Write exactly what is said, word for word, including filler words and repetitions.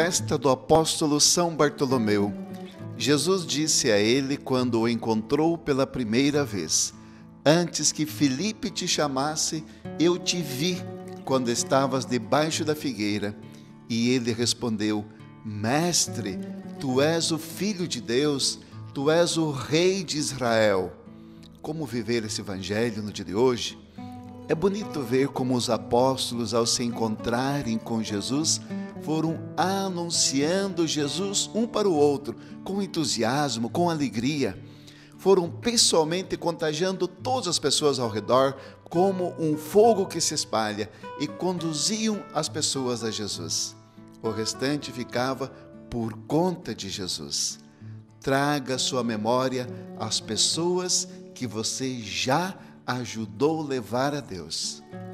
festa do apóstolo São Bartolomeu. Jesus disse a ele quando o encontrou pela primeira vez: Antes que Filipe te chamasse, eu te vi quando estavas debaixo da figueira. E ele respondeu: Mestre, tu és o Filho de Deus, tu és o Rei de Israel. Como viver esse evangelho no dia de hoje? É bonito ver como os apóstolos, ao se encontrarem com Jesus, foram anunciando Jesus um para o outro, com entusiasmo, com alegria. Foram pessoalmente contagiando todas as pessoas ao redor, como um fogo que se espalha, e conduziam as pessoas a Jesus. O restante ficava por conta de Jesus. Traga à sua memória as pessoas que você já ajudou a levar a Deus.